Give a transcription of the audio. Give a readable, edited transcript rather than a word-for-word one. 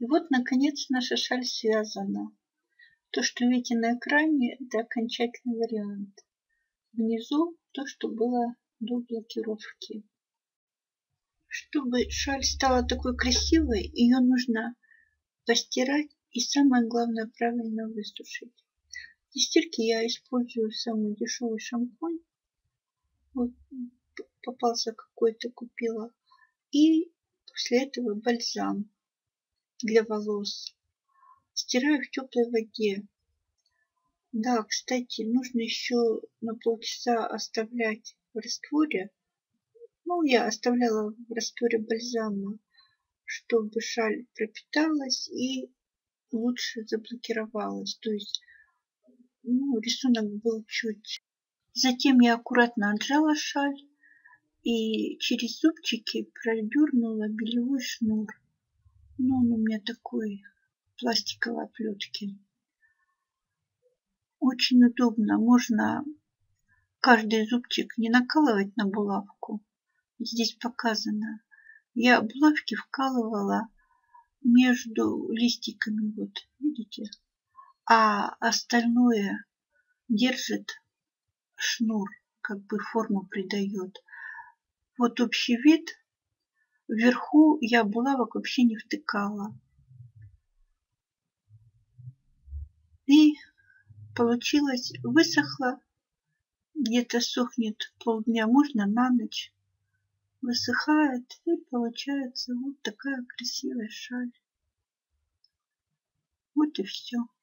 И вот, наконец, наша шаль связана. То, что видите на экране, это окончательный вариант. Внизу то, что было до блокировки. Чтобы шаль стала такой красивой, ее нужно постирать и, самое главное, правильно высушить. Для стирки я использую самый дешевый шампунь. Вот попался какой-то, купила. И после этого бальзам для волос. Стираю в теплой воде. Да, кстати, нужно еще на полчаса оставлять в растворе. Ну, я оставляла в растворе бальзама, чтобы шаль пропиталась и лучше заблокировалась. То есть, рисунок был чуть. Затем я аккуратно отжала шаль и через зубчики продернула белевой шнур. Ну, он у меня такой пластиковой оплетки. Очень удобно. Можно каждый зубчик не накалывать на булавку. Здесь показано. Я булавки вкалывала между листиками, вот, видите? А остальное держит шнур, как бы форму придает. Вот общий вид. Вверху я булавок вообще не втыкала. И получилось, высохло. Где-то сохнет полдня, можно на ночь. Высыхает, и получается вот такая красивая шаль. Вот и все.